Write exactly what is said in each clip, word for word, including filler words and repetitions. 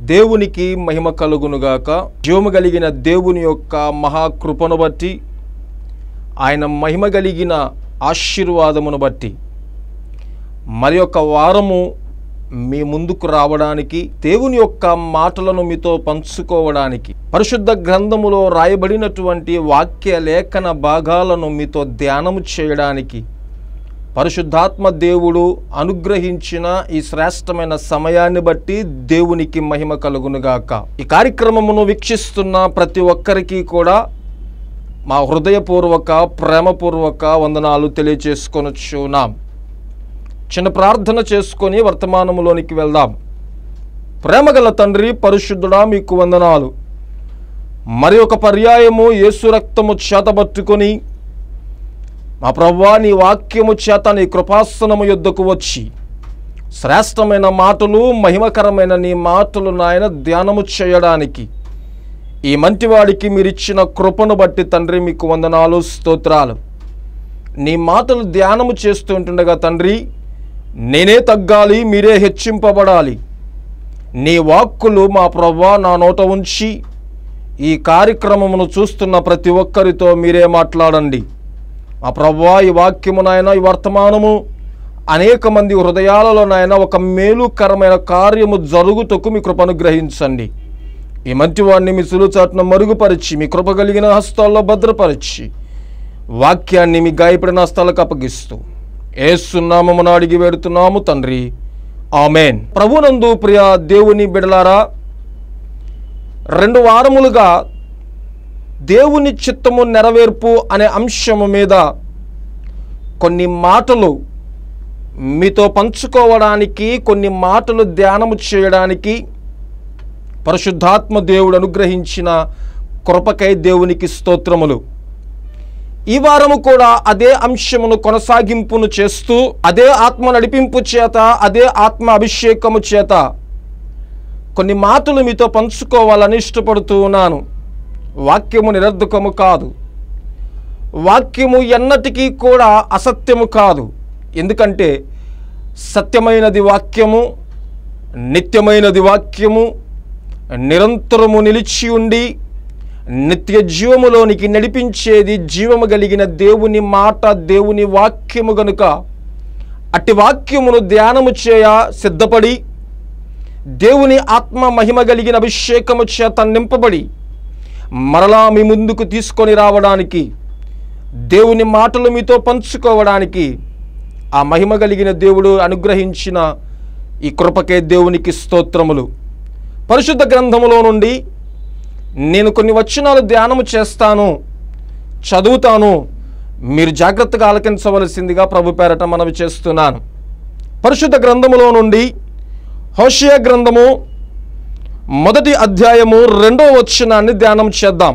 దేవునికి మహిమ కలుగునుగాక. జీవము కలిగిన దేవుని యొక్క మహాకృపను బట్టి, ఆయన మహిమ కలిగిన ఆశీర్వాదమును బట్టి మరి ఒక వారము మీ ముందుకు రావడానికి, దేవుని యొక్క మాటలను మీతో పంచుకోవడానికి, పరిశుద్ధ గ్రంథములో రాయబడినటువంటి వాక్య లేఖన భాగాలను మీతో ధ్యానము చేయడానికి పరిశుద్ధాత్మ దేవుడు అనుగ్రహించిన ఈ శ్రేష్టమైన సమయాన్ని బట్టి దేవునికి మహిమ కలుగునుగాక. ఈ కార్యక్రమమును వీక్షిస్తున్న ప్రతి ఒక్కరికి కూడా మా హృదయపూర్వక ప్రేమపూర్వక వందనాలు తెలియచేసుకొనుచున్నాం. చిన్న ప్రార్థన చేసుకొని వర్తమానములోనికి వెళ్దాం. ప్రేమగల తండ్రి, పరిశుద్ధుడా, మీకు వందనాలు. మరి ఒక పర్యాయము యేసు రక్తము చేతబట్టుకొని మా ప్రభువా, నీ వాక్యము చేత నీ కృపాసనము యొద్దకు వచ్చి శ్రేష్టమైన మాటలు, మహిమకరమైన నీ మాటలు నాయన ధ్యానము చేయడానికి ఈ మంటివాడికి మీరిచ్చిన కృపను బట్టి తండ్రి మీకు వందనాలు, స్తోత్రాలు. నీ మాటలు ధ్యానము చేస్తుంటుండగా తండ్రి, నేనే తగ్గాలి, మీరే హెచ్చింపబడాలి. నీ వాక్కులు మా ప్రభువా నా నోట ఉంచి ఈ కార్యక్రమమును చూస్తున్న ప్రతి ఒక్కరితో మీరే మాట్లాడండి. మా ప్రభువా, ఈ వాక్యము నాయన, ఈ వర్తమానము అనేక మంది హృదయాలలో నాయన ఒక మేలుకరమైన కార్యము జరుగుటకు మీ కృపను గ్రహించండి. ఈ మంటివాడిని మీ సులుచాటును మరుగుపరిచి మీ కృప కలిగిన హస్తాల్లో భద్రపరిచి వాక్యాన్ని మీ గాయపడిన హస్తాలకు అప్పగిస్తూ యేసు నామమున అడిగి వేడుతున్నాము తండ్రి, ఆమేన్. ప్రభునందు ప్రియ దేవుని బిడలారా, రెండు వారములుగా దేవుని చిత్తము నెరవేర్పు అనే అంశము మీద కొన్ని మాటలు మీతో పంచుకోవడానికి, కొన్ని మాటలు ధ్యానము చేయడానికి పరిశుద్ధాత్మ దేవుడు అనుగ్రహించిన కృపకై దేవునికి స్తోత్రములు. ఈ వారము కూడా అదే అంశమును కొనసాగింపును చేస్తూ, అదే ఆత్మ నడిపింపు చేత, అదే ఆత్మ అభిషేకము చేత కొన్ని మాటలు మీతో పంచుకోవాలని ఇష్టపడుతూ ఉన్నాను. వాక్యము నిరర్ధకము కాదు, వాక్యము ఎన్నటికీ కూడా అసత్యము కాదు. ఎందుకంటే సత్యమైనది వాక్యము, నిత్యమైనది వాక్యము, నిరంతరము నిలిచి ఉండి నిత్య జీవములోనికి నడిపించేది జీవము కలిగిన దేవుని మాట, దేవుని వాక్యము గనుక అట్టి వాక్యమును ధ్యానము చేయ సిద్ధపడి, దేవుని ఆత్మ మహిమ కలిగిన అభిషేకము చేత నింపబడి మరలా మీ ముందుకు తీసుకొని రావడానికి, దేవుని మాటలు మీతో పంచుకోవడానికి ఆ మహిమ కలిగిన దేవుడు అనుగ్రహించిన ఈ కృపకే దేవునికి స్తోత్రములు. పరిశుద్ధ గ్రంథములో నుండి నేను కొన్ని వచనాలు ధ్యానము చేస్తాను, చదువుతాను. మీరు జాగ్రత్తగా ఆలకించవలసిందిగా ప్రభు పేరట మనవి చేస్తున్నాను. పరిశుద్ధ గ్రంథములో నుండి హోషేయ గ్రంథము మొదటి అధ్యాయము రెండో వచనాన్ని ధ్యానం చేద్దాం.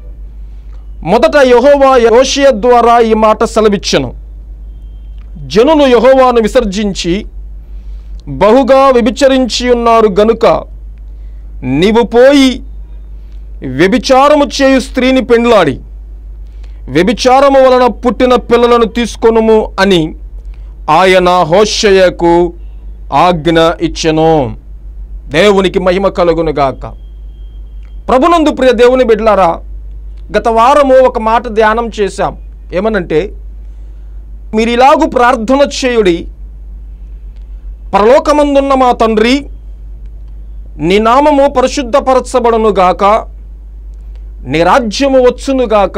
మొదట యెహోవా హోషేయ ద్వారా ఈ మాట సెలవిచ్చెను. జనులు యెహోవాను విసర్జించి బహుగా వ్యభిచరించి ఉన్నారు గనుక నీవు పోయి వ్యభిచారము చేయు స్త్రీని పెండ్లాడి వ్యభిచారము వలన పుట్టిన పిల్లలను తీసుకొనుము అని ఆయన హోషేయకు ఆజ్ఞ ఇచ్చెను. దేవునికి మహిమ కలుగునుగాక. ప్రభునందు ప్రియ దేవుని బిడ్డలారా, గత వారము ఒక మాట ధ్యానం చేశాం. ఏమనంటే, మీరు ఇలాగు ప్రార్థన చేయుడి, పరలోకమందున్న మా తండ్రి, నీ నామము పరిశుద్ధపరచబడునుగాక, నీ రాజ్యము వచ్చునుగాక,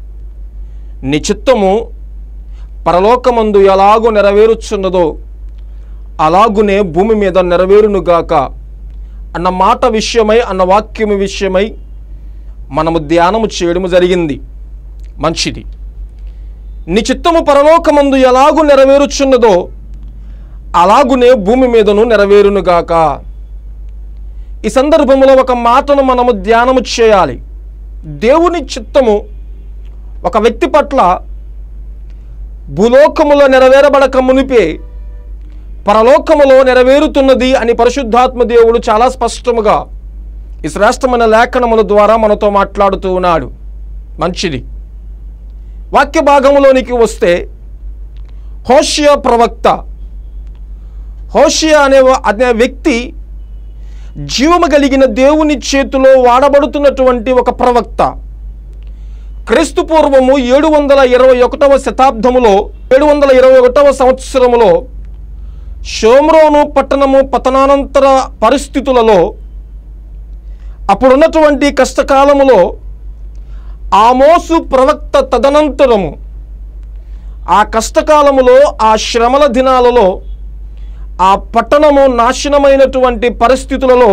నీ చిత్తము పరలోకమందు ఎలాగూ నెరవేరుచున్నదో అలాగునే భూమి మీద నెరవేరునుగాక అన్న మాట విషయమై, అన్న వాక్యము విషయమై మనము ధ్యానము చేయడము జరిగింది. మంచిది. నీ చిత్తము పరలోకమందు ఎలాగూ నెరవేరుచున్నదో అలాగునే భూమి మీదను నెరవేరునుగాక. ఈ సందర్భంలో ఒక మాటను మనము ధ్యానము చేయాలి. దేవుని చిత్తము ఒక వ్యక్తి పట్ల భూలోకములో నెరవేరబడక మునిపే పరలోకములో నెరవేరుతున్నది అని పరిశుద్ధాత్మ దేవుడు చాలా స్పష్టముగా ఈ శ్రేష్టమైన లేఖనముల ద్వారా మనతో మాట్లాడుతూ ఉన్నాడు. మంచిది. వాక్య భాగములోనికి వస్తే హోషేయ ప్రవక్త, హోషేయ అనే అనే వ్యక్తి జీవము కలిగిన దేవుని చేతిలో వాడబడుతున్నటువంటి ఒక ప్రవక్త. క్రీస్తు పూర్వము ఏడు వందల ఇరవై ఒకటవ శతాబ్దములో ఏడు వందల ఇరవై ఒకటవ సంవత్సరములో షోమ్రోను పట్టణము పతనానంతర పరిస్థితులలో, అప్పుడున్నటువంటి కష్టకాలములో ఆమోసు ప్రవక్త తదనంతరము ఆ కష్టకాలములో, ఆ శ్రమల దినాలలో, ఆ పట్టణము నాశనమైనటువంటి పరిస్థితులలో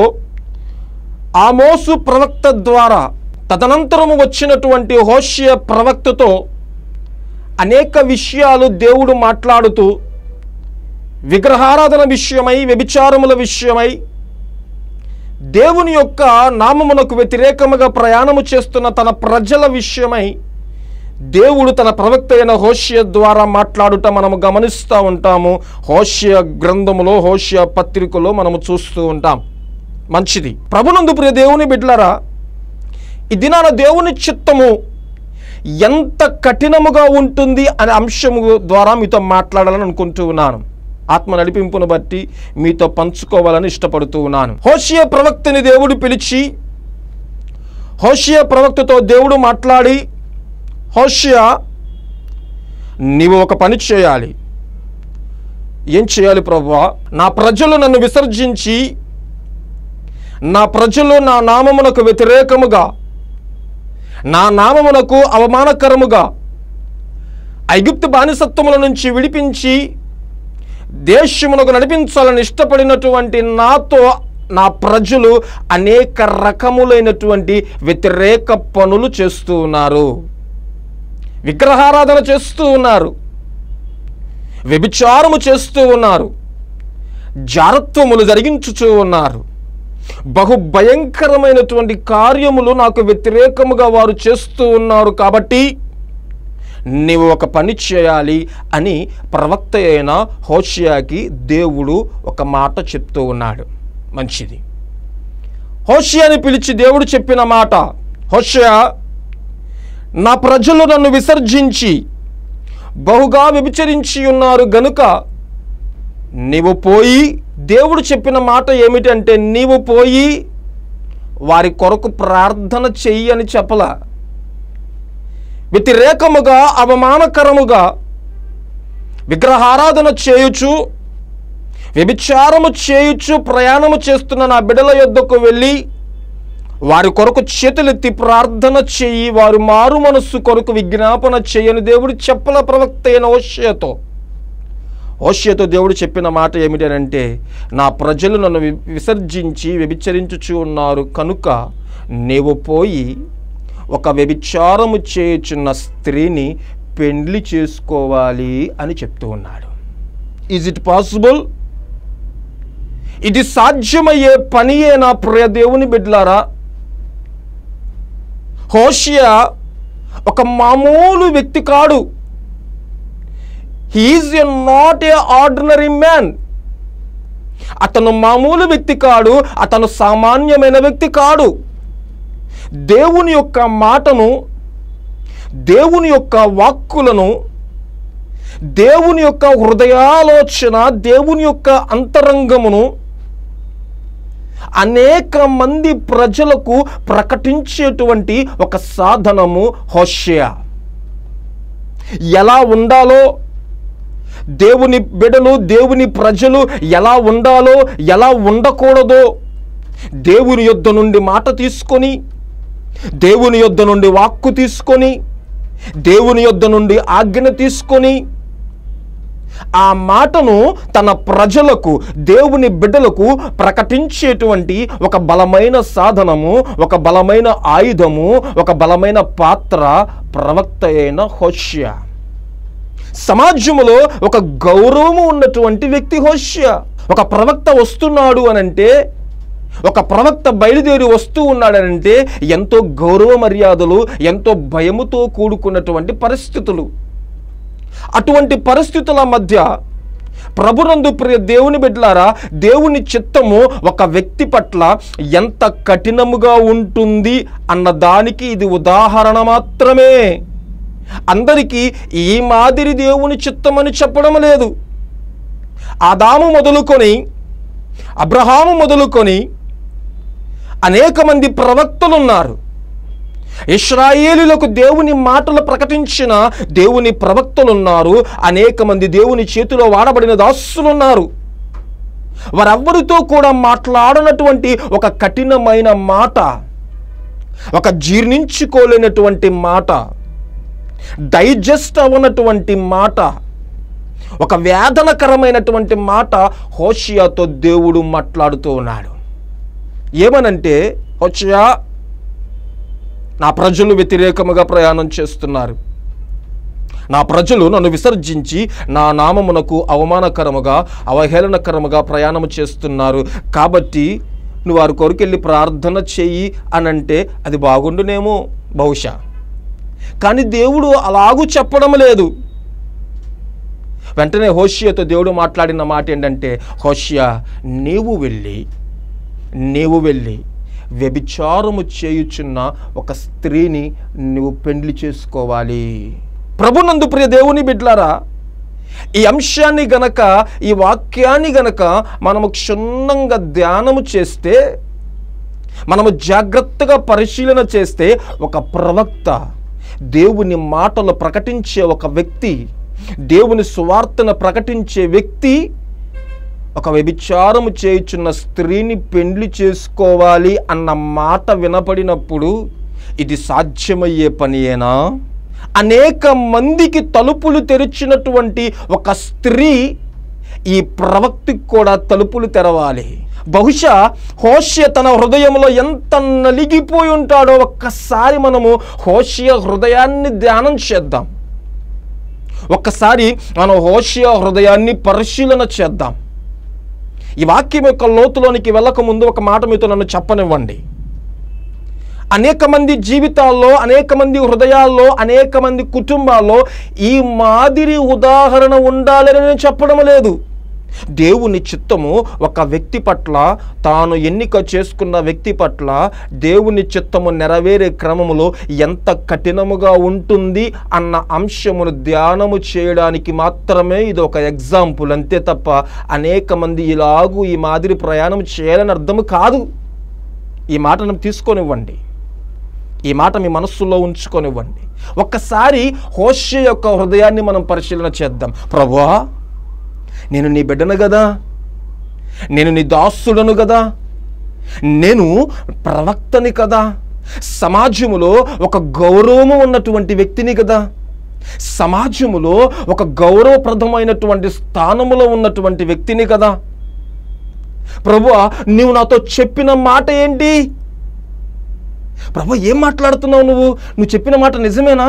ఆమోసు ప్రవక్త ద్వారా తదనంతరము వచ్చినటువంటి హోషేయ ప్రవక్తతో అనేక విషయాలు దేవుడు మాట్లాడుతూ విగ్రహారాధన విషయమై, వ్యభిచారముల విషయమై, దేవుని యొక్క నామమునకు వ్యతిరేకముగా ప్రయాణము చేస్తున్న తన ప్రజల విషయమై దేవుడు తన ప్రవక్త అయిన హోషేయ ద్వారా మాట్లాడుట మనము గమనిస్తూ ఉంటాము. హోషేయ గ్రంథములో, హోషేయ పత్రికలో మనము చూస్తూ ఉంటాం. మంచిది. ప్రభునందు ప్రియ దేవుని బిడ్డలారా, ఈ దినాన దేవుని చిత్తము ఎంత కఠినముగా ఉంటుంది అనే అంశము ద్వారా మీతో మాట్లాడాలని అనుకుంటూ ఉన్నాను. ఆత్మ నడిపింపును బట్టి మీతో పంచుకోవాలని ఇష్టపడుతూ ఉన్నాను. హోషేయ ప్రవక్తని దేవుడు పిలిచి, హోషేయ ప్రవక్తతో దేవుడు మాట్లాడి, హోషేయ, నీవు ఒక పని చేయాలి. ఏం చేయాలి ప్రభువా? నా ప్రజలు నన్ను విసర్జించి, నా ప్రజలు నా నామమునకు వ్యతిరేకముగా, నా నామమునకు అవమానకరముగా ఐగుప్తు బానిసత్వముల నుంచి విడిపించి దేశమునకు నడిపించాలని ఇష్టపడినటువంటి నాతో నా ప్రజలు అనేక రకములైనటువంటి వ్యతిరేక పనులు చేస్తూ ఉన్నారు. విగ్రహారాధన చేస్తూ ఉన్నారు, వ్యభిచారము చేస్తూ ఉన్నారు, జారత్వములు జరిగించుచూ ఉన్నారు. బహు భయంకరమైనటువంటి కార్యములు నాకు వ్యతిరేకముగా వారు చేస్తూ ఉన్నారు. కాబట్టి నీవు ఒక పని చేయాలి అని ప్రవక్త అయిన హోషేయకి దేవుడు ఒక మాట చెప్తూ ఉన్నాడు. మంచిది. హోషేయని పిలిచి దేవుడు చెప్పిన మాట, హోషేయ, నా ప్రజలు నన్ను విసర్జించి బహుగా వ్యభిచరించి ఉన్నారు గనుక నీవు పోయి, దేవుడు చెప్పిన మాట ఏమిటంటే నీవు పోయి వారి కొరకు ప్రార్థన చెయ్యి అని చెప్పలా. వ్యతిరేకముగా, అవమానకరముగా విగ్రహారాధన చేయుచు, వ్యభిచారము చేయుచు ప్రయాణము చేస్తున్న నా బిడ్డల యొద్దకు వెళ్ళి వారి కొరకు చేతులెత్తి ప్రార్థన చెయ్యి, వారు మారు మనస్సు కొరకు విజ్ఞాపన చేయని దేవుడు చెప్పల ప్రవక్త అయిన హోషేయతో. హోషేయతో దేవుడు చెప్పిన మాట ఏమిటంటే, నా ప్రజలు నన్ను విసర్జించి వ్యభిచరించుచు ఉన్నారు కనుక నీవు పోయి ఒక వ్యభిచారము చేయుచున్న స్త్రీని పెండ్లి చేసుకోవాలి అని చెప్తూ ఉన్నాడు. Is it possible? ఇది సాధ్యమయ్యే పనియేనా ప్రియ దేవుని బిడ్డలారా? హోషేయ ఒక మామూలు వ్యక్తి కాడు. He is a not a ordinary man. అతను మామూలు వ్యక్తి కాడు, అతను సామాన్యమైన వ్యక్తి కాడు. దేవుని యొక్క మాటను, దేవుని యొక్క వాక్కులను, దేవుని యొక్క హృదయాలోచన, దేవుని యొక్క అంతరంగమును అనేక మంది ప్రజలకు ప్రకటించేటువంటి ఒక సాధనము హోషేయ. ఎలా ఉండాలో, దేవుని బిడ్డలు, దేవుని ప్రజలు ఎలా ఉండాలో, ఎలా ఉండకూడదో దేవుని యొద్ద నుండి మాట తీసుకొని, దేవుని యొద్ద నుండి వాక్కు తీసుకొని, దేవుని యొద్ద నుండి ఆజ్ఞ తీసుకొని ఆ మాటను తన ప్రజలకు, దేవుని బిడ్డలకు ప్రకటించేటువంటి ఒక బలమైన సాధనము, ఒక బలమైన ఆయుధము, ఒక బలమైన పాత్ర ప్రవక్త అయిన హోషేయ. సమాజములో ఒక గౌరవము ఉన్నటువంటి వ్యక్తి హోషేయ. ఒక ప్రవక్త వస్తున్నాడు అనంటే, ఒక ప్రవక్త బయలుదేరి వస్తూ ఉన్నాడనంటే ఎంతో గౌరవ మర్యాదలు, ఎంతో భయముతో కూడుకున్నటువంటి పరిస్థితులు. అటువంటి పరిస్థితుల మధ్య ప్రభునందు ప్రియ దేవుని బిడ్డలారా, దేవుని చిత్తము ఒక వ్యక్తి పట్ల ఎంత కఠినముగా ఉంటుంది అన్న దానికి ఇది ఉదాహరణ మాత్రమే. అందరికీ ఈ మాదిరి దేవుని చిత్తమని చెప్పడం లేదు. ఆదాము మొదలుకొని, అబ్రహాము మొదలుకొని, అనేక మంది ప్రవక్తలు ఉన్నారు. ఇశ్రాయేలులకు దేవుని మాటలు ప్రకటించిన దేవుని ప్రవక్తలు ఉన్నారు. అనేక మంది దేవుని చేతిలో వాడబడిన దాసులు ఉన్నారు. వారెవ్వరితో కూడా మాట్లాడనటువంటి ఒక కఠినమైన మాట, ఒక జీర్ణించుకోలేనటువంటి మాట, డైజెస్ట్ అవ్వనటువంటి మాట, ఒక వేదనకరమైనటువంటి మాట హోషేయతో దేవుడు మాట్లాడుతూ ఉన్నాడు. ఏమనంటే, హోషేయ, నా ప్రజలు వ్యతిరేకముగా ప్రయాణం చేస్తున్నారు. నా ప్రజలు నన్ను విసర్జించి నా నామమునకు అవమానకరముగా అవహేళనకరముగా ప్రయాణం చేస్తున్నారు. కాబట్టి నువ్వు వారి కొరకెళ్ళి ప్రార్థన చెయ్యి అనంటే అది బాగుండునేమో బహుశా. కానీ దేవుడు అలాగూ చెప్పడం లేదు. వెంటనే హోషేయతో దేవుడు మాట్లాడిన మాట ఏంటంటే, హోషేయ, నీవు వెళ్ళి నీవు వెళ్ళి వ్యభిచారము చేయుచున్న ఒక స్త్రీని నువ్వు పెండ్లి చేసుకోవాలి. ప్రభునందు ప్రియ దేవుని బిడ్డలారా, ఈ అంశాన్ని గనక, ఈ వాక్యాన్ని గనక మనము క్షుణ్ణంగా ధ్యానము చేస్తే, మనము జాగ్రత్తగా పరిశీలన చేస్తే, ఒక ప్రవక్త, దేవుని మాటలు ప్రకటించే ఒక వ్యక్తి, దేవుని సువార్తను ప్రకటించే వ్యక్తి ఒక వ్యభిచారము చేయుచున్న స్త్రీని పెండ్లి చేసుకోవాలి అన్న మాట వినపడినప్పుడు ఇది సాధ్యమయ్యే పనియేనా? అనేక మందికి తలుపులు తెరిచినటువంటి ఒక స్త్రీ ఈ ప్రవక్తికి కూడా తలుపులు తెరవాలి. బహుశా హోషేయ తన హృదయంలో ఎంత నలిగిపోయి ఉంటాడో ఒక్కసారి మనము హోషేయ హృదయాన్ని ధ్యానం చేద్దాం. ఒక్కసారి మనం హోషేయ హృదయాన్ని పరిశీలన చేద్దాం. ఈ వాక్యం యొక్క లోతులోనికి వెళ్ళక ముందు ఒక మాట మీతో నన్ను చెప్పనివ్వండి. అనేక మంది జీవితాల్లో, అనేక మంది హృదయాల్లో, అనేక మంది కుటుంబాల్లో ఈ మాదిరి ఉదాహరణ ఉండాలని నేను చెప్పడం లేదు. దేవుని చిత్తము ఒక వ్యక్తి పట్ల, తాను ఎన్నిక చేసుకున్న వ్యక్తి పట్ల దేవుని చిత్తము నెరవేరే క్రమములో ఎంత కఠినముగా ఉంటుంది అన్న అంశమును ధ్యానము చేయడానికి మాత్రమే ఇది ఒక ఎగ్జాంపుల్, అంతే తప్ప అనేక మంది ఇలాగూ ఈ మాదిరి ప్రయాణం చేయాలని అర్థము కాదు. ఈ మాటను తీసుకొనివ్వండి, ఈ మాట మీ మనస్సులో ఉంచుకొనివ్వండి. ఒక్కసారి హోషేయ యొక్క హృదయాన్ని మనం పరిశీలన చేద్దాం. ప్రభువా, నేను నీ బిడ్డను కదా, నేను నీ దాసుడను కదా, నేను ప్రవక్తని కదా, సమాజములో ఒక గౌరవము ఉన్నటువంటి వ్యక్తిని కదా, సమాజములో ఒక గౌరవప్రదమైనటువంటి స్థానములో ఉన్నటువంటి వ్యక్తిని కదా. ప్రభువా, నీవు నాతో చెప్పిన మాట ఏంటి? ప్రభు, ఏం మాట్లాడుతున్నావు నువ్వు? నువ్వు చెప్పిన మాట నిజమేనా?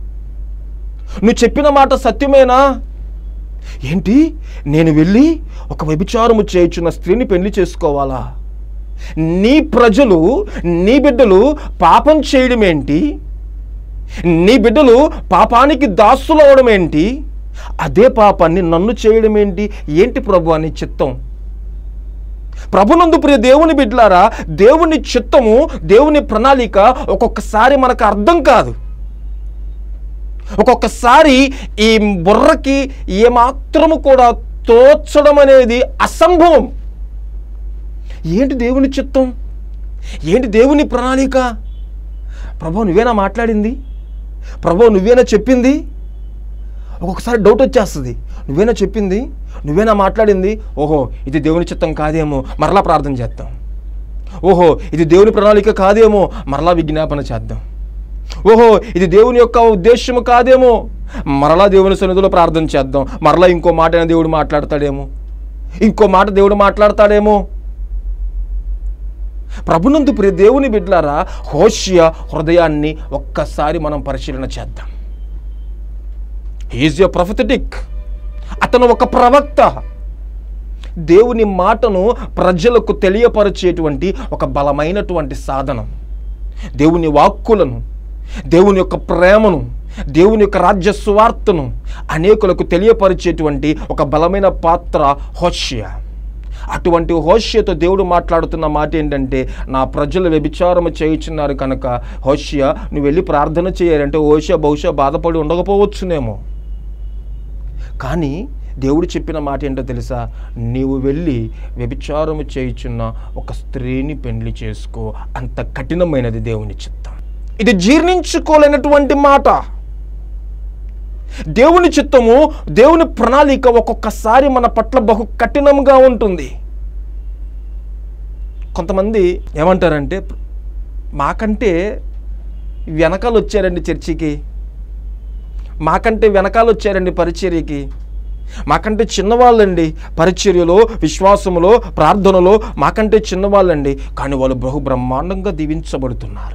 నువ్వు చెప్పిన మాట సత్యమేనా? ఏంటి, నేను వెళ్ళి ఒక వ్యభిచారము చేయుచున్న స్త్రీని పెళ్లి చేసుకోవాలా? నీ ప్రజలు, నీ బిడ్డలు పాపం చేయడం ఏంటి? నీ బిడ్డలు పాపానికి దాసులు అవడం ఏంటి? అదే పాపాన్ని నన్ను చేయడం ఏంటి? ఏంటి ప్రభు అని చిత్తం? ప్రభునందు ప్రియ దేవుని బిడ్డలారా, దేవుని చిత్తము, దేవుని ప్రణాళిక ఒక్కొక్కసారి మనకు అర్థం కాదు. ఒక్కొక్కసారి ఈ బుర్రకి ఏమాత్రము కూడా తోచడం అనేది అసంభవం. ఏంటి దేవుని చిత్తం? ఏంటి దేవుని ప్రణాళిక? ప్రభు, నువ్వేనా మాట్లాడింది? ప్రభు, నువ్వేనా చెప్పింది? ఒక్కొక్కసారి డౌట్ వచ్చేస్తుంది. నువ్వేనా చెప్పింది? నువ్వేనా మాట్లాడింది? ఓహో, ఇది దేవుని చిత్తం కాదేమో, మరలా ప్రార్థన చేద్దాం. ఓహో, ఇది దేవుని ప్రణాళిక కాదేమో, మరలా విజ్ఞాపన చేద్దాం. ఓహో, ఇది దేవుని యొక్క ఉద్దేశము కాదేమో, మరలా దేవుని సన్నిధిలో ప్రార్థన చేద్దాం. మరలా ఇంకో మాట దేవుడు మాట్లాడతాడేమో, ఇంకో మాట దేవుడు మాట్లాడతాడేమో. ప్రభునందు ప్రియ దేవుని బిడ్డలారా, హోషేయ హృదయాన్ని ఒక్కసారి మనం పరిశీలన చేద్దాం. He is a prophetic. అతను ఒక ప్రవక్త. దేవుని మాటను ప్రజలకు తెలియపరిచేటువంటి ఒక బలమైనటువంటి సాధనం. దేవుని వాక్కులను, దేవుని యొక్క ప్రేమను, దేవుని యొక్క రాజ్య సువార్తను అనేకులకు తెలియపరిచేటువంటి ఒక బలమైన పాత్ర హోషేయ. అటువంటి హోషేయతో దేవుడు మాట్లాడుతున్న మాట ఏంటంటే, నా ప్రజలు వ్యభిచారము చేయుచున్నారు కనుక హోషేయ నువ్వు వెళ్ళి ప్రార్థన చేయాలంటే హోషేయ బహుశా బాధపడి ఉండకపోవచ్చునేమో. కానీ దేవుడు చెప్పిన మాట ఏంటో తెలుసా? నీవు వెళ్ళి వ్యభిచారము చేయుచున్న ఒక స్త్రీని పెళ్లి చేసుకో. అంత కఠినమైనది దేవుని చిత్తం. ఇది జీర్ణించుకోలేనటువంటి మాట. దేవుని చిత్తము, దేవుని ప్రణాళిక ఒక్కొక్కసారి మన పట్ల బహు కఠినంగా ఉంటుంది. కొంతమంది ఏమంటారంటే, మాకంటే వెనకాల వచ్చారండి చర్చికి, మాకంటే వెనకాల వచ్చారండి పరిచర్యకి, మాకంటే చిన్నవాళ్ళండి పరిచర్యలో, విశ్వాసములో, ప్రార్థనలో మాకంటే చిన్నవాళ్ళండి, కానీ వాళ్ళు బహు బ్రహ్మాండంగా దీవించబడుతున్నారు.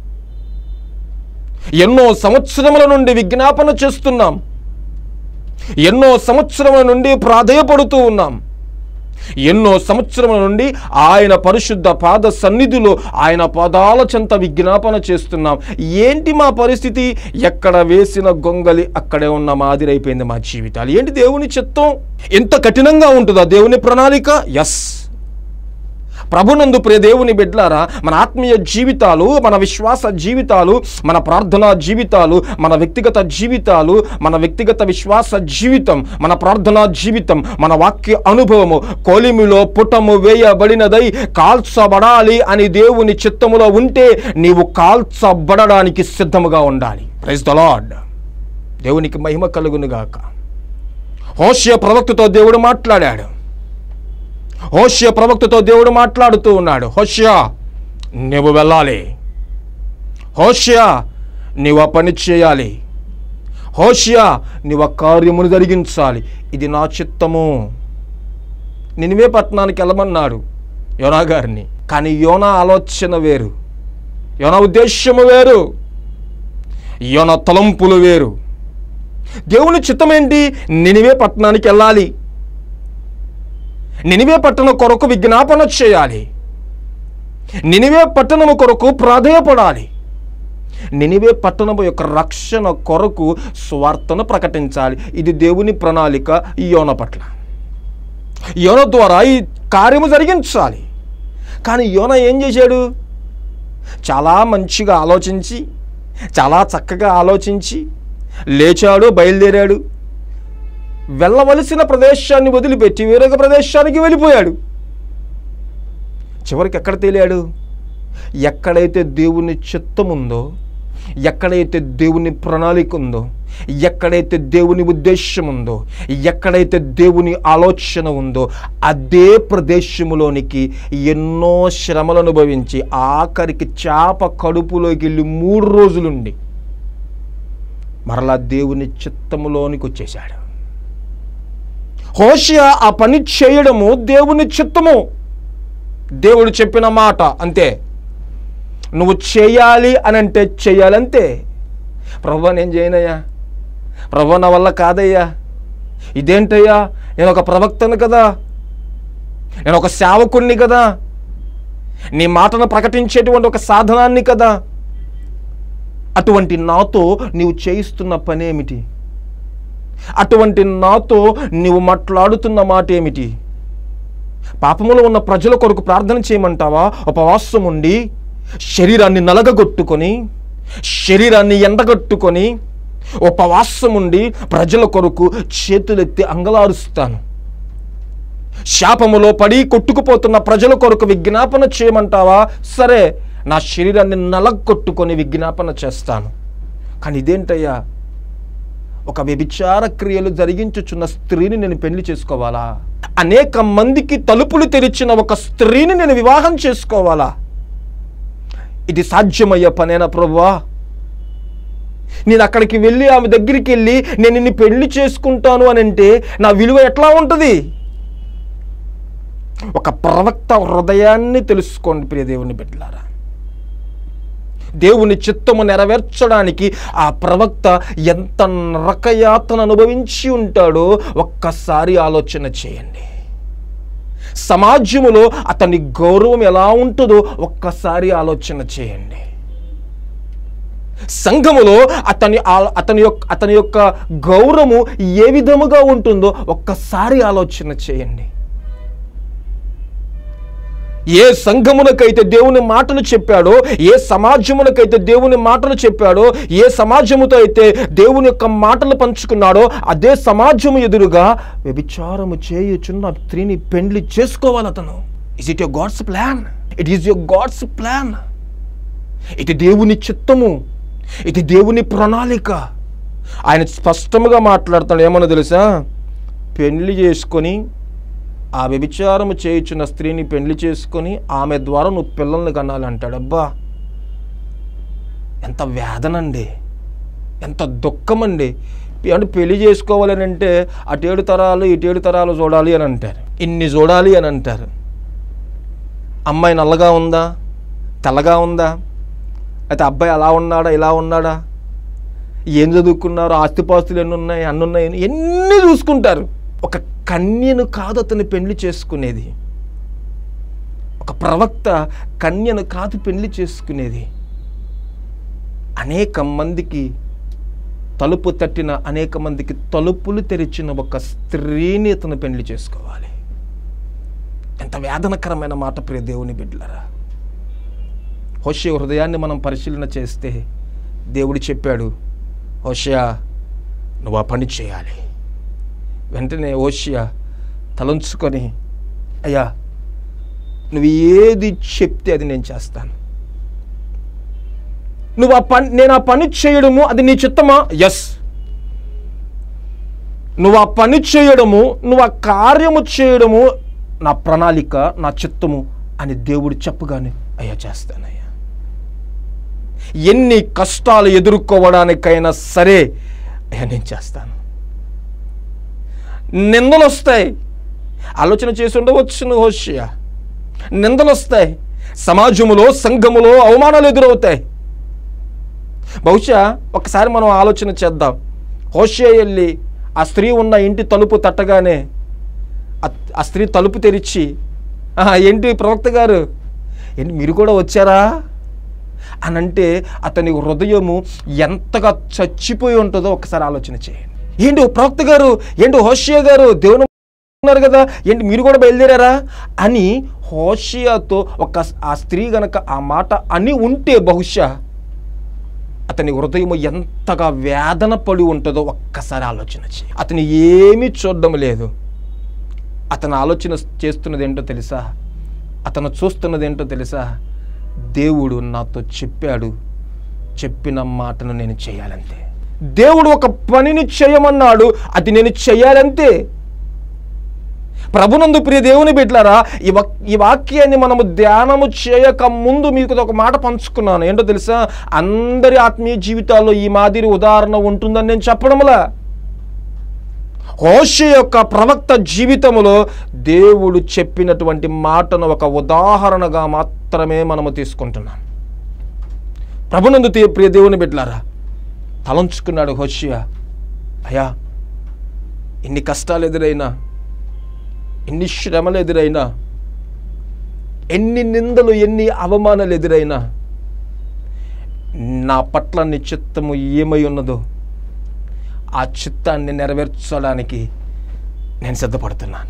ఎన్నో సంవత్సరముల నుండి విజ్ఞాపన చేస్తున్నాం, ఎన్నో సంవత్సరముల నుండి ప్రాధేయపడుతూ ఉన్నాం, ఎన్నో సంవత్సరముల నుండి ఆయన పరిశుద్ధ పాద సన్నిధిలో ఆయన పాదాల చెంత విజ్ఞాపన చేస్తున్నాం. ఏంటి మా పరిస్థితి? ఎక్కడ వేసిన గొంగలి అక్కడే ఉన్న మాదిరైపోయింది మా జీవితాలు. ఏంటి దేవుని చిత్తం? ఎంత కఠినంగా ఉంటుందా దేవుని ప్రణాళిక? ఎస్. ప్రభునందు ప్రియ దేవుని బిడ్డలారా, మన ఆత్మీయ జీవితాలు, మన విశ్వాస జీవితాలు, మన ప్రార్థనా జీవితాలు, మన వ్యక్తిగత జీవితాలు, మన వ్యక్తిగత విశ్వాస జీవితం, మన ప్రార్థనా జీవితం, మన వాక్య అనుభవము కొలిమిలో పుటము వేయబడినదై కాల్చబడాలి అని దేవుని చిత్తములో ఉంటే నీవు కాల్చబడడానికి సిద్ధముగా ఉండాలి. Praise the Lord. దేవునికి మహిమ కలుగును గాక. హోషేయ ప్రవక్తతో దేవుడు మాట్లాడాడు. హోషేయ ప్రవక్తతో దేవుడు మాట్లాడుతూ ఉన్నాడు. హోషేయ, నీవు వెళ్ళాలి. హోషేయ, నీవు ఆ పని చేయాలి. హోషేయ, నీవు ఆ కార్యమును జరిగించాలి. ఇది నా చిత్తము. నినివే పట్టణానికి వెళ్ళమన్నాడు యోనా గారిని. కానీ యోనా ఆలోచన వేరు, యోనా ఉద్దేశము వేరు, యోనా తలంపులు వేరు. దేవుని చిత్తం ఏంటి? నినివే పట్టణానికి వెళ్ళాలి, నినివే పట్టణం కొరకు విజ్ఞాపన చేయాలి, నినివే పట్టణము కొరకు ప్రాధేయపడాలి, నినివే పట్టణము యొక్క రక్షణ కొరకు స్వార్థను ప్రకటించాలి. ఇది దేవుని ప్రణాళిక యోనా పట్ల. యోనా ద్వారా ఈ కార్యము జరిగించాలి. కానీ యోనా ఏం చేశాడు? చాలా మంచిగా ఆలోచించి, చాలా చక్కగా ఆలోచించి లేచాడు, బయలుదేరాడు. వెళ్ళవలసిన ప్రదేశాన్ని వదిలిపెట్టి వేరొక ప్రదేశానికి వెళ్ళిపోయాడు. చివరికి ఎక్కడ తేలాడు? ఎక్కడైతే దేవుని చిత్తం ఉందో, ఎక్కడైతే దేవుని ప్రణాళిక ఉందో, ఎక్కడైతే దేవుని ఉద్దేశం ఉందో, ఎక్కడైతే దేవుని ఆలోచన ఉందో అదే ప్రదేశములోనికి ఎన్నో శ్రమలు అనుభవించి ఆఖరికి చేప కడుపులోకి వెళ్ళి మూడు రోజులుండి మరలా దేవుని చిత్తములోనికి వచ్చేశాడు. హోషేయ ఆ పని చేయడము దేవుని చిత్తము, దేవుడు చెప్పిన మాట అంతే. నువ్వు చేయాలి అని అంటే చేయాలంతే. ప్రభువా నేను చేయనయ్యా, ప్రభువా నా వల్ల కాదయ్యా, ఇదేంటయ్యా, నేను ఒక ప్రవక్తను కదా, నేను ఒక సేవకుణ్ణి కదా, నీ మాటను ప్రకటించేటువంటి ఒక సాధనాన్ని కదా, అటువంటి నాతో నీవు చేయిస్తున్న పనేమిటి? అటువంటి నాతో నీవు మాట్లాడుతున్న మాట ఏమిటి? పాపములో ఉన్న ప్రజల కొరకు ప్రార్థన చేయమంటావా? ఉపవాసం ఉండి శరీరాన్ని నలగగొట్టుకొని, శరీరాన్ని ఎండగొట్టుకొని ఉపవాసం ఉండి ప్రజల కొరకు చేతులెత్తి అంగలారుస్తాను. శాపములో పడి కొట్టుకుపోతున్న ప్రజల కొరకు విజ్ఞాపన చేయమంటావా? సరే, నా శరీరాన్ని నలగొట్టుకొని విజ్ఞాపన చేస్తాను. కానీ ఇదేంటయ్యా, ఒక వ్యభిచార క్రియలు జరిగించుచున్న స్త్రీని నేను పెళ్లి చేసుకోవాలా? అనేక మందికి తలుపులు తెరిచిన ఒక స్త్రీని నేను వివాహం చేసుకోవాలా? ఇది సాధ్యమయ్యే పనేనా ప్రభువా? నేను అక్కడికి వెళ్ళి ఆమె దగ్గరికి వెళ్ళి నేను నిన్ను పెళ్లి చేసుకుంటాను అని అంటే నా విలువ ఎట్లా ఉంటుంది? ఒక ప్రవక్త హృదయాన్ని తెలుసుకోండి ప్రియ దేవుని బిడ్డలారా. దేవుని చిత్తము నెరవేర్చడానికి ఆ ప్రవక్త ఎంత నరకయాతన అనుభవించి ఉంటాడో ఒక్కసారి ఆలోచన చేయండి. సమాజములో అతని గౌరవం ఎలా ఉంటుందో ఒక్కసారి ఆలోచన చేయండి. సంఘములో అతని అతని యొక్క అతని యొక్క గౌరవము ఏ విధముగా ఉంటుందో ఒక్కసారి ఆలోచన చేయండి. ఏ సంఘమునకైతే దేవుని మాటలు చెప్పాడో, ఏ సమాజమునకైతే దేవుని మాటలు చెప్పాడో, ఏ సమాజముతో అయితే దేవుని యొక్క మాటలు పంచుకున్నాడో అదే సమాజము ఎదురుగా వ్యభిచారము చేయుచున్న స్త్రీని పెండ్లి చేసుకోవాలి అతను. Is it your God's plan? It is your God's plan. ఇది దేవుని చిత్తము, ఇది దేవుని ప్రణాళిక. ఆయన స్పష్టంగా మాట్లాడతాడు. ఏమన్నా తెలుసా? పెళ్లి చేసుకొని ఆ వ్యభిచారము చేయుచున్న స్త్రీని పెళ్లి చేసుకొని ఆమె ద్వారా నువ్వు పిల్లల్ని కనాలి అంటాడు. అబ్బా, ఎంత వేదనండి, ఎంత దుఃఖమండి. అంటే పెళ్లి చేసుకోవాలని అంటే అటేడు తరాలు ఇటేడు తరాలు చూడాలి అని అంటారు, ఇన్ని చూడాలి అని అంటారు. అమ్మాయి నల్లగా ఉందా, తెల్లగా ఉందా, అయితే అబ్బాయి అలా ఉన్నాడా ఇలా ఉన్నాడా, ఏం చదువుకున్నారు, ఆస్తిపాస్తులు ఎన్ని ఉన్నాయి, అన్ని ఉన్నాయి, ఎన్ని చూసుకుంటారు. ఒక కన్యను కాదు అతన్ని పెళ్లి చేసుకునేది, ఒక ప్రవక్త కన్యను కాదు పెళ్లి చేసుకునేది. అనేక మందికి తలుపు తట్టిన, అనేక మందికి తలుపులు తెరిచిన ఒక స్త్రీని అతను పెళ్లి చేసుకోవాలి. ఎంత వేదనకరమైన మాట ప్రియ దేవుని బిడ్డలారా. హోషేయ హృదయాన్ని మనం పరిశీలన చేస్తే దేవుడు చెప్పాడు, హోషేయ నువ్వు ఆ పని చేయాలి. వెంటనే హోషేయ తలంచుకొని, అయ్యా నువ్వు ఏది చెప్తే అది నేను చేస్తాను. నువ్వు ఆ పని, నేను ఆ పని చేయడము అది నీ చిత్తమా? ఎస్. నువ్వు ఆ పని చేయడము, నువ్వు ఆ కార్యము చేయడము నా ప్రణాళిక, నా చిత్తము అని దేవుడు చెప్పగానే అయ్యా చేస్తానయ్యా. ఎన్ని కష్టాలు ఎదుర్కోవడానికైనా సరే అయ్యా నేను చేస్తాను. నిందలు వస్తాయి, ఆలోచన చేసి ఉండవచ్చు హోషేయ. నిందలు వస్తాయి, సమాజములో సంఘములో అవమానాలు ఎదురవుతాయి. బహుశా ఒకసారి మనం ఆలోచన చేద్దాం. హోషేయ వెళ్ళి ఆ స్త్రీ ఉన్న ఇంటి తలుపు తట్టగానే ఆ స్త్రీ తలుపు తెరిచి, ఏంటి ప్రవక్త గారు, ఏంటి మీరు కూడా వచ్చారా అని అంటే అతని హృదయము ఎంతగా చచ్చిపోయి ఉంటుందో ఒకసారి ఆలోచన చేయండి. ఏంటి ప్రవక్త గారు, ఏంటి హోషేయ గారు, దేవుని ఉన్నారు కదా, ఏంటి మీరు కూడా బయలుదేరారా అని హోషేయతో ఒక ఆ స్త్రీ గనక ఆ మాట అని ఉంటే బహుశా అతని హృదయము ఎంతగా వేదన పడి ఉంటుందో ఒక్కసారి ఆలోచన చేయి. అతను ఏమీ చూడడం లేదు. అతను ఆలోచన చేస్తున్నది ఏంటో తెలుసా? అతను చూస్తున్నది ఏంటో తెలుసా? దేవుడు నాతో చెప్పాడు, చెప్పిన మాటను నేను చేయాలంతే. దేవుడు ఒక పనిని చేయమన్నాడు, అది నేను చేయాలంతే. ప్రభునందు ప్రియ దేవుని బిడ్డలారా, ఈ వక్ ఈ వాక్యాన్ని మనము ధ్యానము చేయక ముందు మీకు ఒక మాట పంచుకున్నాను. ఏంటో తెలుసా? అందరి ఆత్మీయ జీవితాల్లో ఈ మాదిరి ఉదాహరణ ఉంటుందని నేను చెప్పడంలా. హోషేయ యొక్క ప్రవక్త జీవితంలో దేవుడు చెప్పినటువంటి మాటను ఒక ఉదాహరణగా మాత్రమే మనము తీసుకుంటున్నాం. ప్రభునందు ప్రియ దేవుని బిడ్డలారా, తలంచుకున్నాడు హోషేయ, అయ్యా ఎన్ని కష్టాలు ఎదురైనా, ఎన్ని శ్రమలు ఎదురైనా, ఎన్ని నిందలు ఎన్ని అవమానాలు ఎదురైనా, నా పట్ల నీ చిత్తము ఏమై ఉన్నదో ఆ చిత్తాన్ని నెరవేర్చడానికి నేను సిద్ధపడుతున్నాను.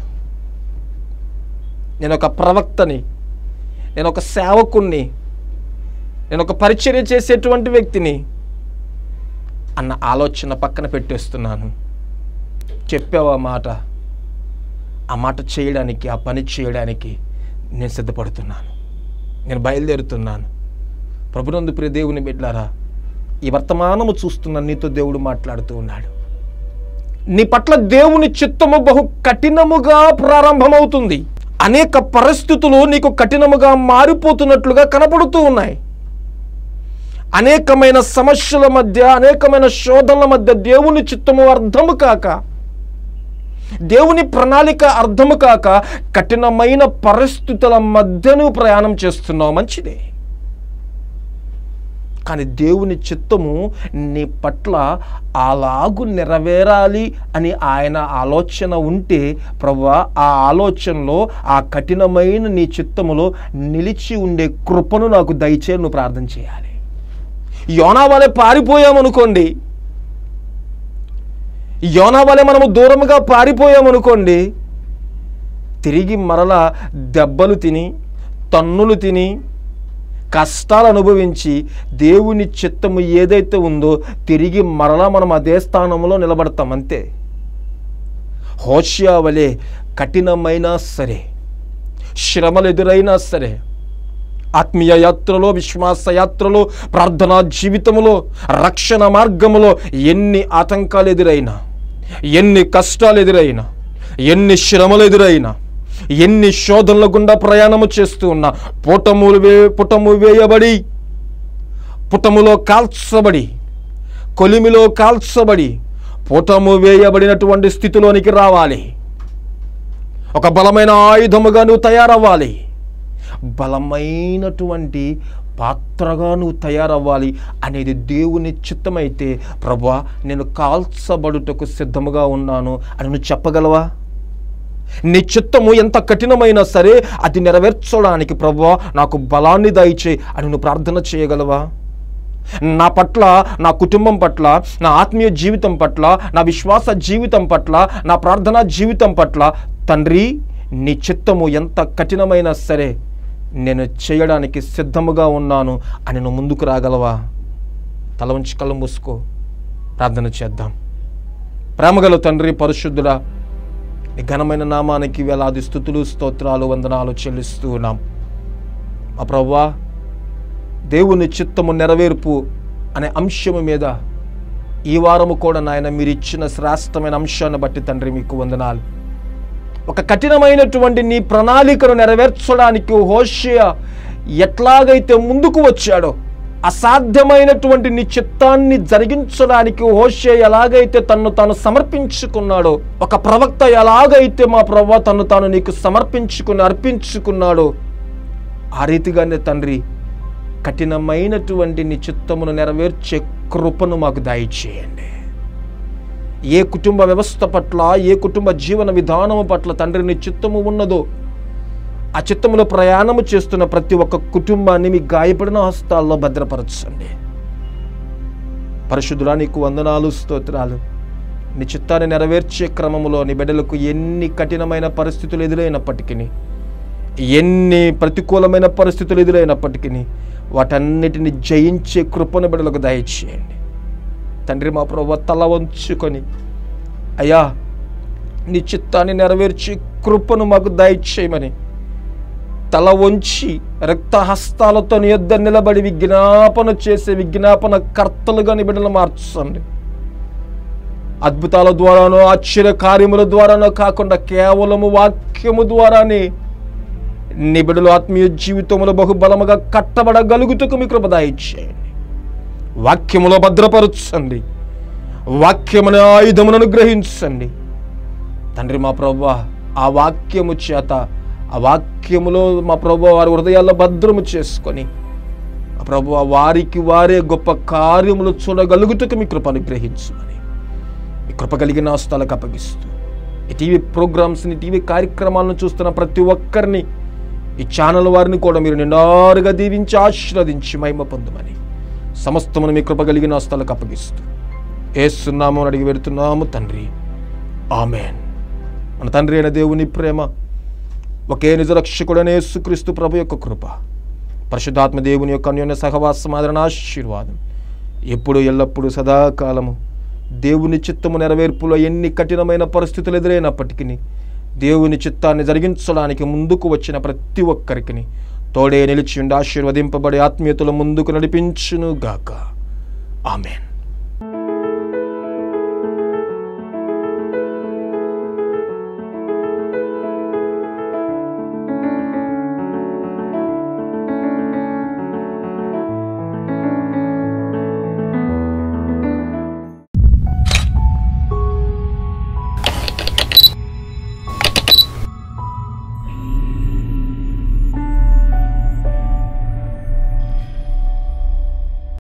నేను ఒక ప్రవక్తని, నేను ఒక సేవకుణ్ణి, నేను ఒక పరిచర్య చేసేటువంటి వ్యక్తిని అన్న ఆలోచన పక్కన పెట్టేస్తున్నాను. చెప్పావా మాట, ఆ మాట చేయడానికి, ఆ పని చేయడానికి నేను సిద్ధపడుతున్నాను, నేను బయలుదేరుతున్నాను. ప్రభునందు ప్రియ దేవుని బిడ్డలారా, ఈ వర్తమానము చూస్తున్న నీతో దేవుడు మాట్లాడుతూ ఉన్నాడు. నీ పట్ల దేవుని చిత్తము బహు కఠినముగా ప్రారంభమవుతుంది. అనేక పరిస్థితులు నీకు కఠినముగా మారిపోతున్నట్లుగా కనపడుతూ ఉన్నాయి. అనేకమైన సమస్యల మధ్య, అనేకమైన శోధనల మధ్య దేవుని చిత్తము అర్థము కాక, దేవుని ప్రణాళిక అర్థము కాక కఠినమైన పరిస్థితుల మధ్య నువ్వు ప్రయాణం చేస్తున్నావు. మంచిదే, కానీ దేవుని చిత్తము నీ పట్ల అలాగు నెరవేరాలి అని ఆయన ఆలోచన ఉంటే, ప్రభువా ఆ ఆలోచనలో, ఆ కఠినమైన నీ చిత్తములో నిలిచి ఉండే కృపను నాకు దయచేసి నువ్వు ప్రార్థన చేయాలి. యోనా వలె పారిపోయామనుకోండి, యోనా వలె మనము దూరముగా పారిపోయామనుకోండి, తిరిగి మరలా దెబ్బలు తిని, తన్నులు తిని కష్టాలు అనుభవించి దేవుని చిత్తము ఏదైతే ఉందో తిరిగి మరలా మనం అదే స్థానంలో నిలబడతాం అంతే. హోషియా వలె కఠినమైనా సరే, శ్రమలు ఎదురైనా సరే, ఆత్మీయ యాత్రలో, విశ్వాస యాత్రలో, ప్రార్థనా జీవితంలో, రక్షణ మార్గములో ఎన్ని ఆటంకాలు ఎదురైనా, ఎన్ని కష్టాలు ఎదురైనా, ఎన్ని శ్రమలు ఎదురైనా, ఎన్ని శోధనల గుండా ప్రయాణము చేస్తూ ఉన్నా, పుటములు వే పుటము వేయబడి పుటములో కాల్చబడి కొలిమిలో కాల్చబడి పుటము వేయబడినటువంటి స్థితిలోనికి రావాలి. ఒక బలమైన ఆయుధముగా నువ్వు తయారవ్వాలి. బలమైనటువంటి పాత్రగా నువ్వు తయారవ్వాలి అనేది దేవుని చిత్తమైతే, ప్రభువా నేను కాల్చబడుటకు సిద్ధముగా ఉన్నాను అని నువ్వు చెప్పగలవా? నీ చిత్తము ఎంత కఠినమైనా సరే అది నెరవేర్చడానికి ప్రభువా నాకు బలాన్ని దయచేయి అని నువ్వు ప్రార్థన చేయగలవా? నా పట్ల, నా కుటుంబం పట్ల, నా ఆత్మీయ జీవితం పట్ల, నా విశ్వాస జీవితం పట్ల, నా ప్రార్థనా జీవితం పట్ల తండ్రి నీ చిత్తము ఎంత కఠినమైనా సరే నేను చేయడానికి సిద్ధముగా ఉన్నాను అని నువ్వు ముందుకు రాగలవా? తల ఉంచి కళ్ళు మూసుకో, ప్రార్థన చేద్దాం. ప్రేమగల తండ్రి, పరిశుద్ధుడా, నీ ఘనమైన నామానికి వేలాది స్తుతులు, స్తోత్రాలు, వందనాలు చెల్లిస్తూ ఉన్నాం. మా ప్రభువా, దేవుని చిత్తము నెరవేర్పు అనే అంశము మీద ఈ వారము కూడా నాయన మీరు ఇచ్చిన శ్రేష్టమైన అంశాన్ని బట్టి తండ్రి మీకు వందనాలు. ఒక కఠినమైనటువంటి నీ ప్రణాళికను నెరవేర్చడానికి హోషేయ ఎట్లాగైతే ముందుకు వచ్చాడో, అసాధ్యమైనటువంటి నీ చిత్తాన్ని జరిగించడానికి హోషేయ ఎలాగైతే తన్ను తాను సమర్పించుకున్నాడో, ఒక ప్రవక్త ఎలాగైతే మా ప్రభువా తన్ను తాను నీకు సమర్పించుకుని అర్పించుకున్నాడో, ఆ రీతిగానే తండ్రి కఠినమైనటువంటి నీ చిత్తమును నెరవేర్చే కృపను మాకు దయచేయండి. ఏ కుటుంబ వ్యవస్థ పట్ల, ఏ కుటుంబ జీవన విధానము పట్ల తండ్రి నీ చిత్తము ఉన్నదో ఆ చిత్తములో ప్రయాణము చేస్తున్న ప్రతి ఒక్క కుటుంబాన్ని మీ గాయపడిన హస్తాల్లో భద్రపరచండి. పరిశుద్ధుడా, నీకు వందనాలు, స్తోత్రాలు. నీ చిత్తాన్ని నెరవేర్చే క్రమములో నీ బిడ్డలకు ఎన్ని కఠినమైన పరిస్థితులు ఎదురైనప్పటికీ, ఎన్ని ప్రతికూలమైన పరిస్థితులు ఎదురైనప్పటికీ వాటన్నిటిని జయించే కృపను బిడ్డలకు దయచేయండి తండ్రి. మా ప్రభువా, తల వంచుకొని అయ్యా నీ చిత్తాన్ని నెరవేర్చే కృపను మాకు దయచేయమని తల వంచి రక్తహస్తాలతో నీ యొద్ద నిలబడి విజ్ఞాపన చేసే విజ్ఞాపన కర్తలుగా నీ బిడ్డలు మార్చండి. అద్భుతాల ద్వారానో, ఆశ్చర్య కార్యముల ద్వారానో కాకుండా కేవలము వాక్యము ద్వారానే నీ బిడ్డలు ఆత్మీయ జీవితంలో బహుబలముగా కట్టబడగలుగుటకు మీ కృప దయచేయండి. వాక్యములో భద్రపరచండి, వాక్యమున ఆయుధమును అనుగ్రహించండి తండ్రి. మా ప్రభువా, ఆ వాక్యము చేత, ఆ వాక్యములో మా ప్రభువా వారి హృదయాల్లో భద్రము చేసుకొని మా ప్రభువా వారికి వారే గొప్ప కార్యములు చూడగలుగుటకు మీ కృప అనుగ్రహించమని మీ కృప కలిగిన హస్తాలకు అప్పగిస్తూ ఈ టీవీ ప్రోగ్రామ్స్ని, టీవీ కార్యక్రమాలను చూస్తున్న ప్రతి ఒక్కరిని, ఈ ఛానల్ వారిని కూడా మీరు నిండారుగా దీవించి ఆశీర్వదించి మహిమ పొందమని సమస్తమును మీ కృప కలిగిన హస్తాలకు అప్పగిస్తూ యేసు నామమున అడిగి పెడుతున్నాము తండ్రి, ఆమేన్. మన తండ్రి అయిన దేవుని ప్రేమ, ఒకే నిజ రక్షకుడైన యేసుక్రీస్తు ప్రభు యొక్క కృప, పరిశుద్ధాత్మ దేవుని యొక్క అన్యోన్య సహవాసం, ఆదరణ, ఆశీర్వాదం ఎప్పుడు ఎల్లప్పుడూ సదాకాలము దేవుని చిత్తము నెరవేర్పులో ఎన్ని కఠినమైన పరిస్థితులు ఎదురైనప్పటికీ దేవుని చిత్తాన్ని జరిగించడానికి ముందుకు వచ్చిన ప్రతి ఒక్కరికి తోడే నిలిచి ఉండి ఆశీర్వదింపబడి ఆత్మీయతలో ముందుకు నడిపించును గాక. ఆమేన్.